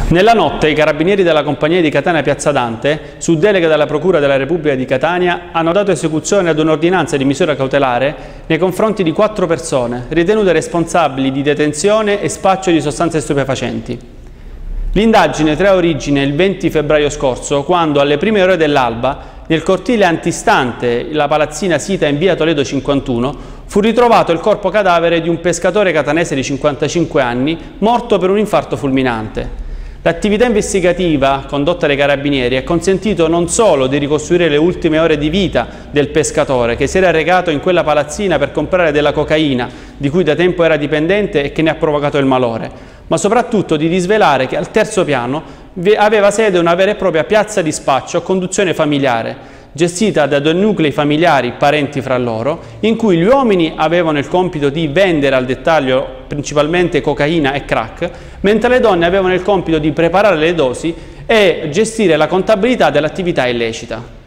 Nella notte i carabinieri della compagnia di Catania Piazza Dante, su delega della Procura della Repubblica di Catania, hanno dato esecuzione ad un'ordinanza di misura cautelare nei confronti di 4 persone ritenute responsabili di detenzione e spaccio di sostanze stupefacenti. L'indagine trae origine il 20 febbraio scorso, quando alle prime ore dell'alba, nel cortile antistante la palazzina sita in via Toledo 51, fu ritrovato il corpo cadavere di un pescatore catanese di 55 anni, morto per un infarto fulminante. L'attività investigativa condotta dai carabinieri ha consentito non solo di ricostruire le ultime ore di vita del pescatore, che si era recato in quella palazzina per comprare della cocaina, di cui da tempo era dipendente e che ne ha provocato il malore, ma soprattutto di disvelare che al terzo piano aveva sede una vera e propria piazza di spaccio a conduzione familiare, gestita da 2 nuclei familiari parenti fra loro, in cui gli uomini avevano il compito di vendere al dettaglio principalmente cocaina e crack, mentre le donne avevano il compito di preparare le dosi e gestire la contabilità dell'attività illecita.